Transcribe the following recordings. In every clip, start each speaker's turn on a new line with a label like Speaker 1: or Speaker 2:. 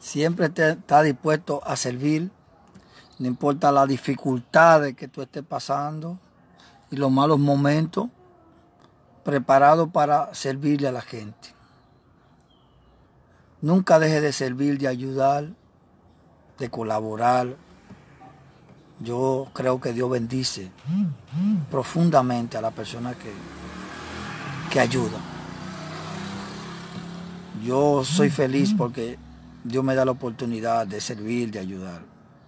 Speaker 1: Siempre está dispuesto a servir, no importa las dificultades que tú estés pasando y los malos momentos, preparado para servirle a la gente. Nunca deje de servir, de ayudar, de colaborar. Yo creo que Dios bendice profundamente a la persona que ayuda. Yo soy feliz porque Dios me da la oportunidad de servir, de ayudar.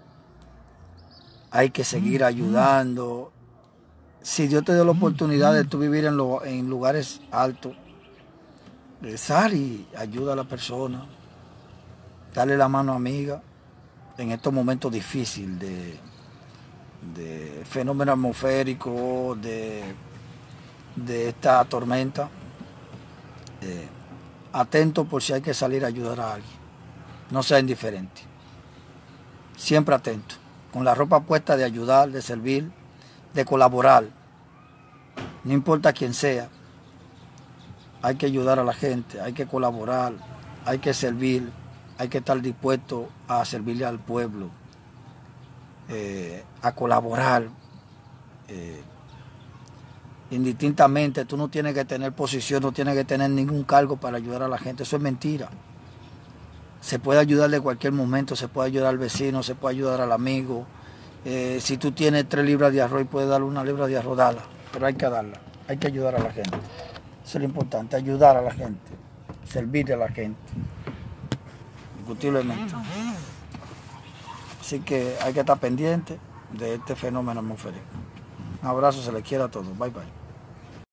Speaker 1: Hay que seguir ayudando. Si Dios te da la oportunidad de tú vivir en lugares altos, sal y ayuda a la persona. Dale la mano amiga en estos momentos difíciles de fenómeno atmosférico, de esta tormenta. Atento por si hay que salir a ayudar a alguien. No sea indiferente. Siempre atento. Con la ropa puesta de ayudar, de servir, de colaborar. No importa quién sea. Hay que ayudar a la gente, hay que colaborar, hay que servir, hay que estar dispuesto a servirle al pueblo, a colaborar. Indistintamente, tú no tienes que tener posición, no tienes que tener ningún cargo para ayudar a la gente. Eso es mentira. Se puede ayudar de cualquier momento, se puede ayudar al vecino, se puede ayudar al amigo. Si tú tienes 3 libras de arroz y puedes darle 1 libra de arroz, dala. Pero hay que darla, hay que ayudar a la gente. Eso es lo importante, ayudar a la gente, servirle a la gente, indiscutiblemente. Así que hay que estar pendiente de este fenómeno atmosférico. Un abrazo, se les quiere a todos. Bye, bye.